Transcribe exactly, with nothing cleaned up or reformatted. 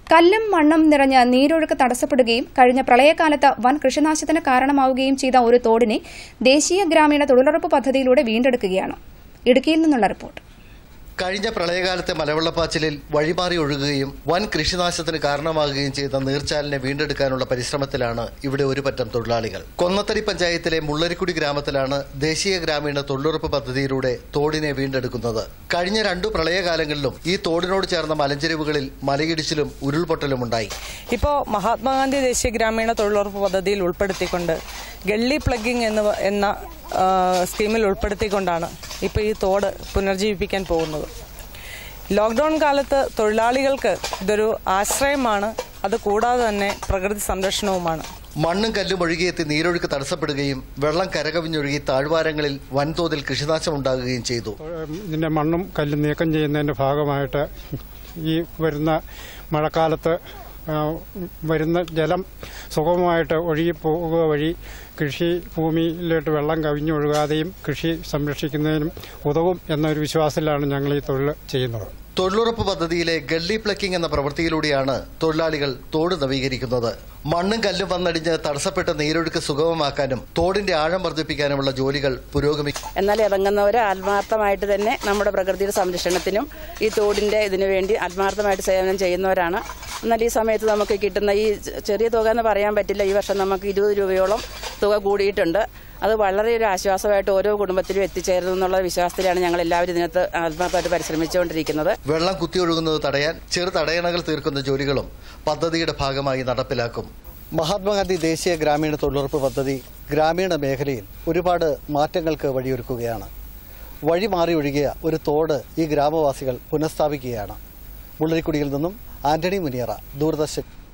കല്ലും മണ്ണും നിറഞ്ഞ നീരൊഴുക്ക് തടസ്സപ്പെടുകയും കഴിഞ്ഞ പ്രളയകാലത്ത് വൻ കൃഷിനാശത്തിന് കാരണമാവുകയും ചെയ്ത ഒരു തോടിനെ ദേശീയ ഗ്രാമീണ തൊഴിലുറപ്പ് പദ്ധതിയിലൂടെ വീണ്ടെടുക്കുകയാണ്. ഇടുക്കിയിൽ നിന്നുള്ള റിപ്പോർട്ട്. കഴിഞ്ഞ പ്രളയകാലത്തെ മലവെള്ളപ്പാച്ചിലിൽ വഴിമാറി ഒഴുകുകയും വൻ കൃഷിനാശത്തിന് കാരണമാകുകയും ചെയ്ത നീർച്ചാലിനെ വീണ്ടെടുക്കാനുള്ള പരിശ്രമത്തിലാണ് ഇവിടെ ഒരു പറ്റം തൊഴിലാളികൾ. കൊന്നത്തടി പഞ്ചായത്തിലെ മുള്ളരിക്കുടി ഗ്രാമത്തിലാണ് ദേശീയ ഗ്രാമീണ തൊഴിലുറപ്പ് പദ്ധതിയിലൂടെ തോടിനെ വീണ്ടെടുക്കുന്നത്. കഴിഞ്ഞ രണ്ടു പ്രളയകാലങ്ങളിലും ഈ തോടിനോട് ചേർന്ന മലഞ്ചെരിവുകളിൽ മലയിടിച്ചിലും ഉരുൾപൊട്ടലും ഉണ്ടായി. ഇപ്പോൾ മഹാത്മാഗാന്ധി ദേശീയ ഗ്രാമീണ തൊഴിലുറപ്പ് പദ്ധതിയിൽ ഉൾപ്പെടുത്തിക്കൊണ്ട് ഗള്ളി പ്ലഗിംഗ് എന്ന സ്കീമിൽ ഉൾപ്പെടുത്തിക്കൊണ്ടാണ് ഇപ്പോൾ ഈ തോട് പുനർജീവിപ്പിക്കാൻ പോകുന്നത്. ലോക്ക്ഡൌൺ കാലത്ത് തൊഴിലാളികൾക്ക് ഇതൊരു ആശ്രയമാണ്. അത് കൂടാതെ തന്നെ പ്രകൃതി സംരക്ഷണവുമാണ്. മണ്ണും കല്ലും ഒഴുകിയെത്തി നീരൊഴുക്ക് തടസ്സപ്പെടുകയും വെള്ളം കരകവിഞ്ഞൊഴുകി താഴ്വാരങ്ങളിൽ വൻതോതിൽ കൃഷിനാശം ഉണ്ടാകുകയും ചെയ്തു. ഇതിന്റെ മണ്ണും കല്ലും നീക്കം ചെയ്യുന്നതിന്റെ ഭാഗമായിട്ട് ഈ വരുന്ന മഴക്കാലത്ത് വരുന്ന ജലം സുഗമമായിട്ട് ഒഴുകിപ്പോകുക വഴി കൃഷി ഭൂമിയിലോട്ട് വെള്ളം കവിഞ്ഞൊഴുകാതെയും കൃഷി സംരക്ഷിക്കുന്നതിനും ഉതകും എന്നൊരു വിശ്വാസത്തിലാണ് ഞങ്ങൾ ഈ തൊഴിൽ ചെയ്യുന്നത്. തൊഴിലുറപ്പ് പദ്ധതിയിലെ ഗള്ളി പ്ലക്കിംഗ് എന്ന പ്രവൃത്തിയിലൂടെയാണ് തൊഴിലാളികൾ തോട് നവീകരിക്കുന്നത്. മണ്ണും കല്ലും വന്നടിഞ്ഞ് തടസ്സപ്പെട്ട നീരൊഴുക്ക് സുഗമമാക്കാനും തോടിന്റെ ആഴം വർദ്ധിപ്പിക്കാനുമുള്ള ജോലികൾ പുരോഗമിക്കും. എന്നാൽ ഇറങ്ങുന്നവർ ആത്മാർത്ഥമായിട്ട് തന്നെ നമ്മുടെ പ്രകൃതിയുടെ സംരക്ഷണത്തിനും ഈ തോടിന്റെ ഇതിനു വേണ്ടി ആത്മാർത്ഥമായിട്ട് സേവനം ചെയ്യുന്നവരാണ്. എന്നാൽ ഈ സമയത്ത് നമുക്ക് കിട്ടുന്ന ഈ ചെറിയ തുക എന്ന് പറയാൻ പറ്റില്ല. ഈ വർഷം നമുക്ക് ഇരുപത് രൂപയോളം തുക കൂടിയിട്ടുണ്ട്. അത് വളരെ ഒരു ആശ്വാസമായിട്ട് ഓരോ കുടുംബത്തിലും എത്തിച്ചേരുന്നു എന്നുള്ള വിശ്വാസത്തിലാണ് ഞങ്ങൾ എല്ലാവരും ഇതിനകത്ത് ആത്മാർത്ഥമായിട്ട് പരിശ്രമിച്ചുകൊണ്ടിരിക്കുന്നത്. വെള്ളം കുത്തിയൊഴുകുന്നത് തടയാൻ ചെറു തടയണകൾ തീർക്കുന്ന ജോലികളും പദ്ധതിയുടെ ഭാഗമായി നടപ്പിലാക്കും. മഹാത്മാഗാന്ധി ദേശീയ ഗ്രാമീണ തൊഴിലുറപ്പ് പദ്ധതി ഗ്രാമീണ മേഖലയിൽ ഒരുപാട് മാറ്റങ്ങൾക്ക് വഴിയൊരുക്കുകയാണ്. വഴി മാറി ഒഴുകിയ ഒരു തോട് ഈ ഗ്രാമവാസികൾ പുനഃസ്ഥാപിക്കുകയാണ്. മുള്ളരിക്കുടിയിൽ നിന്നും ആന്റണി മുനിയറ, ദൂരദർശൻ.